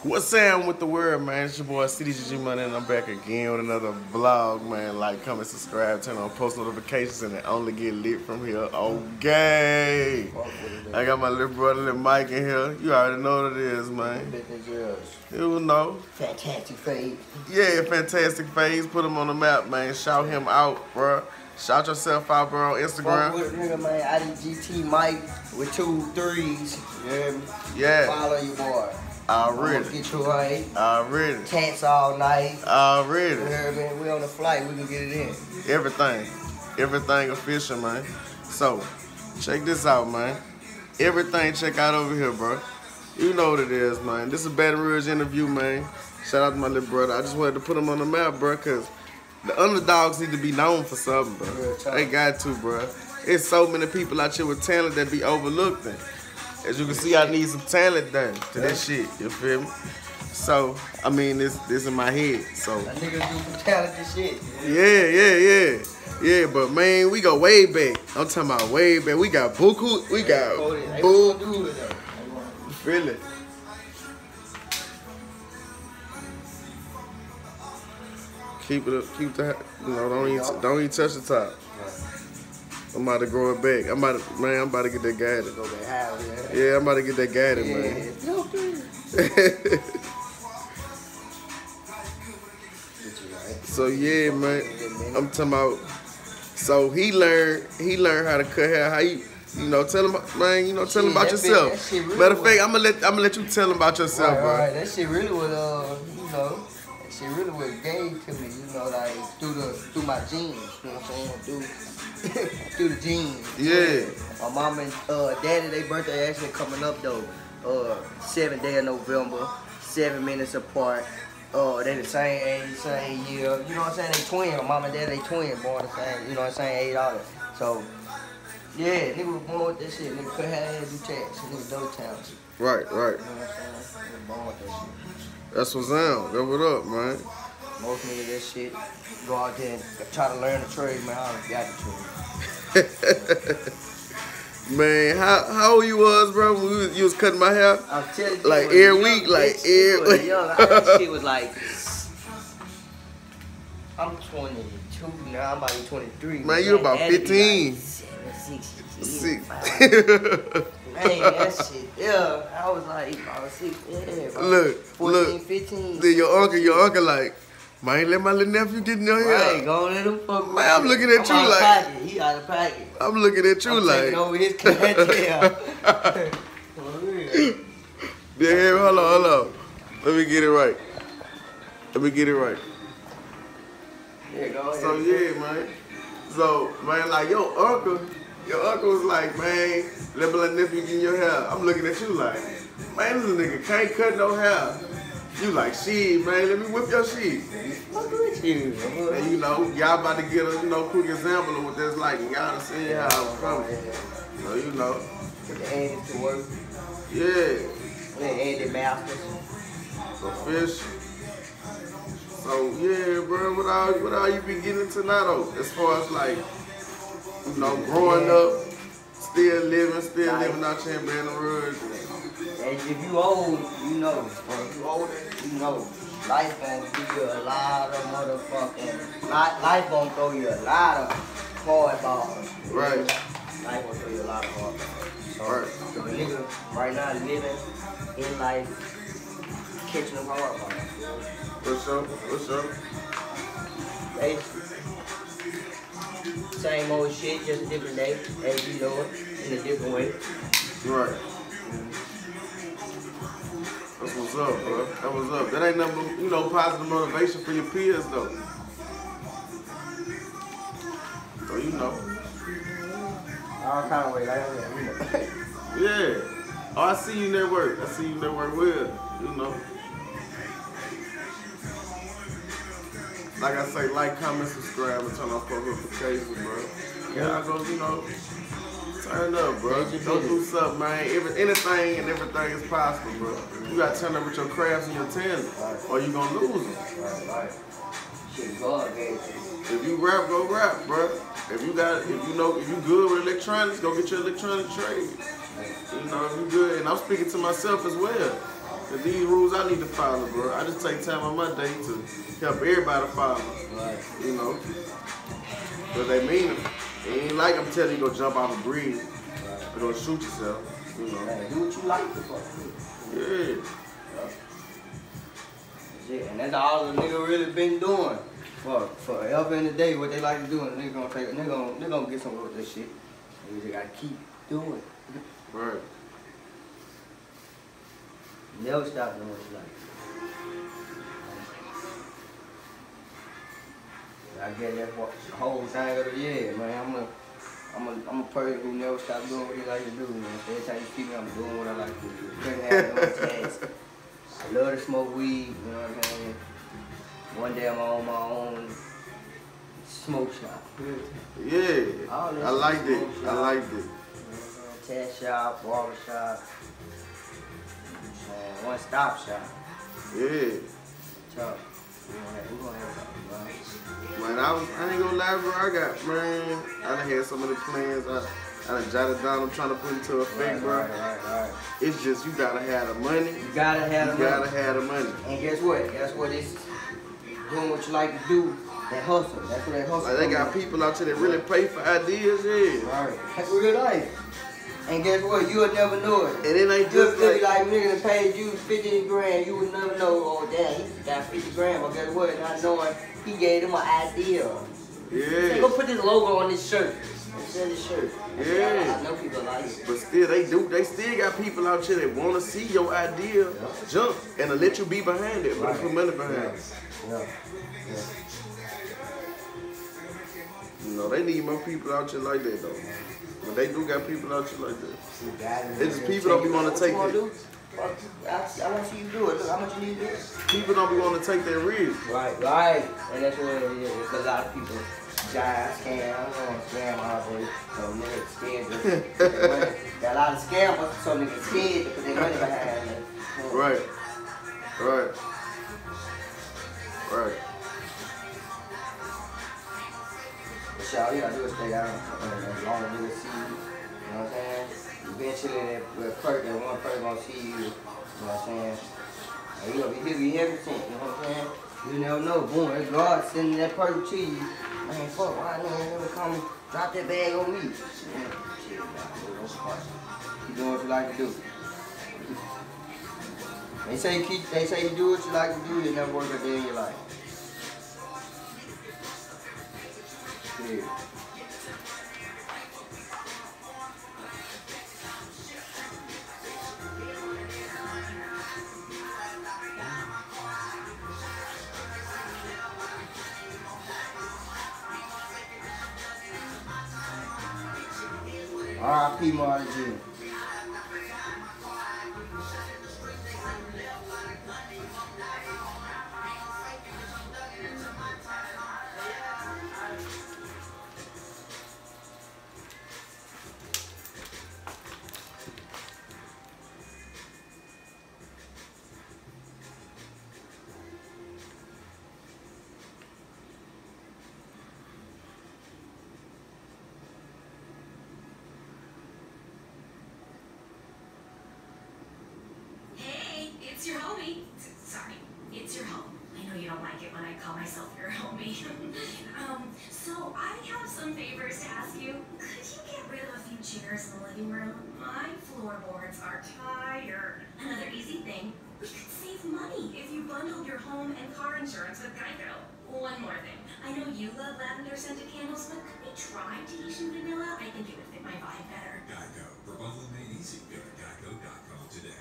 What's up with the word, man? It's your boy CDGG Money, and I'm back again with another vlog, man. Like, comment, subscribe, turn on post notifications, and it only get lit from here. Okay. I got my little brother, little Mike in here. You already know what it is, man. You know. Fantastic Phase. Yeah, Fantastic Phase. Put him on the map, man. Shout him out, bro. Shout yourself out, bro, on Instagram. Fuck with nigga, man. IDGT Mike with 2 3s. Yeah. Yeah. Follow your boy. Already. Get you right. Already. Cats all night. Already. You heard me? We on the flight. We can get it in. Everything. Everything official, man. So, check this out, man. Everything check out over here, bro. You know what it is, man. This is a Baton Rouge interview, man. Shout out to my little brother. I just wanted to put him on the map, bro, because the underdogs need to be known for something, bro. They got to, bro. There's so many people out here with talent that be overlooked. As you can see, I need some talent done to this shit. You feel me? So, I mean, this in my head. So. That nigga do some talented shit. Yeah, but man, we go way back. I'm talking about way back. We got Buku. We got Buku. Feel it. Keep it up. Keep the. You know, don't even touch the top. I'm about to grow it back. I'm about to get that guided. Yeah, I'm about to get that guided, man. So yeah, man. I'm talking about. So he learned how to cut hair. How you know, tell him, man. You know, tell him about yourself. Really Matter of fact, I'm gonna let you tell him about yourself, bro. Right. That shit really was, you know. She really was gave to me, you know, like through my genes, you know what I'm saying? Through the genes. Yeah. My mom and daddy, their birthday actually coming up though. 7th day of November, 7 minutes apart. They the same age, same year. You know what I'm saying? They twin. My mom and dad, they twin, born the same, you know what I'm saying, age, all that. So yeah, nigga was born with that shit. Nigga could have do tax. Nigga double talented. Right. You know what I'm saying? Nigga born with that shit. That's what's up. That's what up, man. Most niggas that shit go out there and try to learn the trade, man. I don't got the trade. Man, how old you was, bro, when you was cutting my hair? I'm telling you, like every week, like every week. That shit was like, I'm 22 now. I'm about to be 23. Man, you about 15. Like 6. Man, that shit, yeah. I was like, I was 6, yeah. Look, 14, 15. Then your uncle like, man, let my little nephew get in your hair. Right, go let him fuck with. Man, I'm looking at you like. Pocket. He out of pocket. I'm looking at you I'm like. taking over his clientele. Then hold on. Let me get it right. Yeah, go ahead. So yeah, man. So man, like your uncle was like, man, let my little nephew get in your hair. I'm looking at you like, man, this nigga can't cut no hair. You like, shit, man, let me whip your shit. Fuck with you. And you know, y'all about to get a quick example of what that's like. And y'all done seen how I was coming. So you know. Put the Andy to work. Yeah. And Andy Masters. Official. So yeah, bro, what all you been getting tonight though? As far as like, you know, growing up, still living out here in Baton Rouge. And if you old, you know. If you older, you know. Life gonna give you a lot of motherfucking. Life gonna throw you a lot of hard balls. Right. Life gonna throw you a lot of hard balls. So, Right. So the nigga right now living in life, catching them hard balls. What's up? Hey. Same old shit, just a different day, as you know it, in a different way. Right. That's what's up, bro. That was up. That ain't nothing, you know, positive motivation for your peers, though. So, you know. All kind of ways, I don't know. Yeah. Oh, I see you network. Well, you know. Like I say, like, comment, subscribe, and turn off post notifications, bro. Yeah, I go, you know. Turn up, bro. Go do something, man. Anything and everything is possible, bro. You gotta turn up with your crafts and your talent, or you gonna lose them. Right. Shit, God gave you. If you rap, go rap, bro. If you good with electronics, go get your electronic trade. You know, if you good, and I'm speaking to myself as well. Cause these rules I need to follow, bro. I just take time on my day to help everybody follow. Right. You know? Cause they mean it. It ain't like I'm telling you go jump off a bridge or go shoot yourself. You know? Hey, do what you like to fuck. Yeah. Yeah, and that's all the nigga really been doing for forever in the day. What they like to do, and they gonna take, they gonna get some with this shit. And you just gotta keep doing it. Right. Never stop doing what you like. I guess that's what the whole thing of the year, man. I'm a person who never stop doing what he like to do, man. Every time you see me, I'm doing what I like to do. Couldn't have no chance. I love to smoke weed, you know what I'm saying? One day I'm on my own smoke shop. Yeah. I like it. I like it. Tat shop, barber shop, one stop shop. Yeah. Tough. We gonna have something, man. Man, I ain't gonna lie, bro. I done had some of the plans. I done jotted down. I'm trying to put into effect, bro. Right. It's just you gotta have the money. You gotta have the money. And guess what? That's what it's doing what you like to do. That hustle. That's what that hustle. Like they got people out there that really pay for ideas, yeah. Right. That's real life. And guess what? You'll never know it. And it ain't Just just like nigga that paid you 15 grand, you would never know, oh damn, he got 50 grand, but guess what? Not knowing he gave them an idea. Yeah. Hey, go put this logo on this shirt. Sell this shirt. Yeah. I know people like it. But still, they still got people out here that want to see your idea jump and to let you be behind it, but put money behind it. Yeah. You know, they need more people out here like that, though. But they do got people out here like that. It's just people don't be want to take it. I want to see you do it. Look how much you need to do it. People don't be want to take that risk. Right. And that's what it is. Because a lot of people scam. I don't want to scam already. So niggas scared to put their money. Got a lot of scammers, so niggas scared to put their money behind them. Right. But y'all, you gotta do is stay down as long as niggas see you. You know what I'm saying? Eventually, that one person gonna see you. You know what I'm saying? And you gonna be everything. You know what I'm saying? You never know. Boom, that God sending that person to you. Man, fuck, why nigga come drop that bag on me? Shit, man, keep doing what you like to do. They say you do what you like to do, you never work a day in your life. Yeah. R.I.P. Marty Jr. It's your homie. Sorry, it's your home. I know you don't like it when I call myself your homie. So I have some favors to ask you. Could you get rid of a few chairs in the living room? My floorboards are tired. Another easy thing, we could save money if you bundled your home and car insurance with Geico. One more thing. I know you love lavender scented candles, but could we try Tahitian vanilla? I think it would fit my vibe better. Geico. For bundling made easy. Go to geico.com today.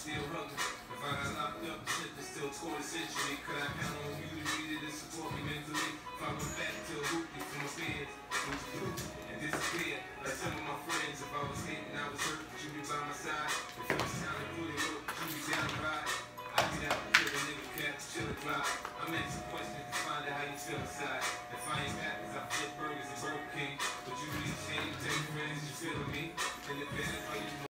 still hungry. If I got locked up, shit that's still quarter century. Could I count on you to read it and support me mentally? If I went back to a hoopty from my bed, would you poof and disappear? Like some of my friends, if I was hitting, I was hurt, would you be by my side? If it was time to put it up, would you be down to ride? I get out and kill a nigga, cap, chill and drive. I'm asking questions to find out how you feel inside. If I ain't back, cause I flip burgers and Burger King. Would you really change, take friends, you feeling me? And if that is how you